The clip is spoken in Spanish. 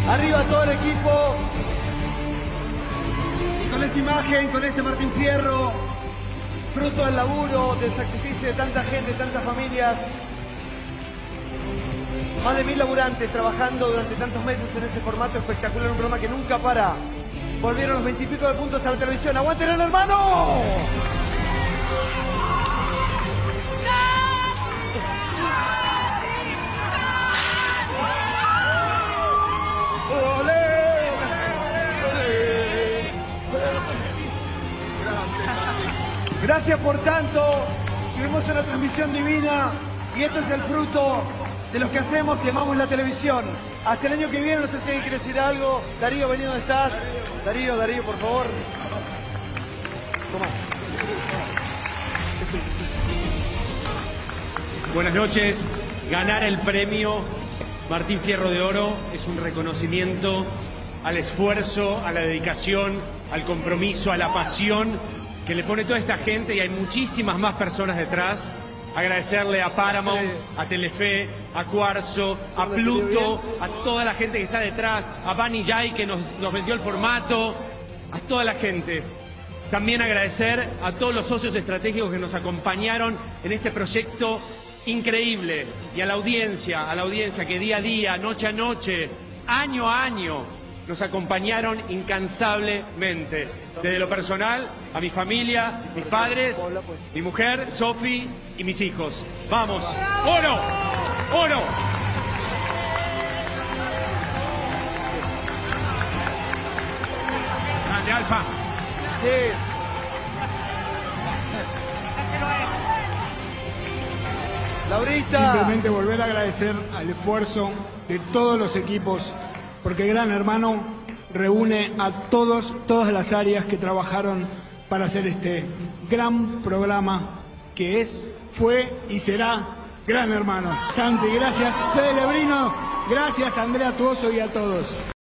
Arriba todo el equipo. Y con esta imagen, con este Martín Fierro, fruto del laburo, del sacrificio de tanta gente, tantas familias, más de 1000 laburantes trabajando durante tantos meses en ese formato espectacular, un programa que nunca para. Volvieron los 20 y pico de puntos a la televisión. ¡Aguanten el hermano! Gracias por tanto. Tuvimos una transmisión divina y esto es el fruto de lo que hacemos y amamos la televisión. Hasta el año que viene, no sé si alguien quiere decir algo. Darío, vení donde estás. Darío, por favor. Toma. Buenas noches. Ganar el premio Martín Fierro de Oro es un reconocimiento al esfuerzo, a la dedicación, al compromiso, a la pasión que le pone toda esta gente, y hay muchísimas más personas detrás. Agradecerle a Paramount, a Telefe, a Cuarzo, a Pluto, a toda la gente que está detrás, a Bani Yai que nos vendió el formato, a toda la gente. También agradecer a todos los socios estratégicos que nos acompañaron en este proyecto increíble, y a la audiencia que día a día, noche a noche, año a año, nos acompañaron incansablemente. Desde lo personal, a mi familia, mis padres, mi mujer, Sofi, y mis hijos. ¡Vamos! ¡Oro! ¡Oro! ¡Grande, Alfa! Sí. Laurita. Simplemente volver a agradecer al esfuerzo de todos los equipos, porque Gran Hermano reúne a todas las áreas que trabajaron para hacer este gran programa que fue y será Gran Hermano. Santi, gracias. Fede Lebrino, gracias. Andrea Tuoso y a todos.